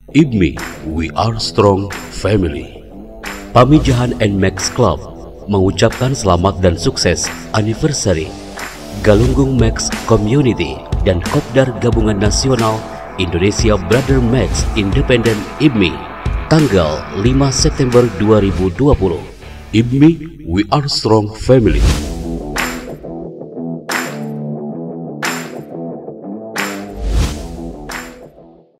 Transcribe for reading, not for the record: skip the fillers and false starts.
IBMI, We Are Strong Family. Pamijahan and Max Club mengucapkan selamat dan sukses anniversary Galunggung Max Community dan Kopdar Gabungan Nasional Indonesia Brother Max Independent IBMI tanggal 5 September 2020. IBMI, We Are Strong Family.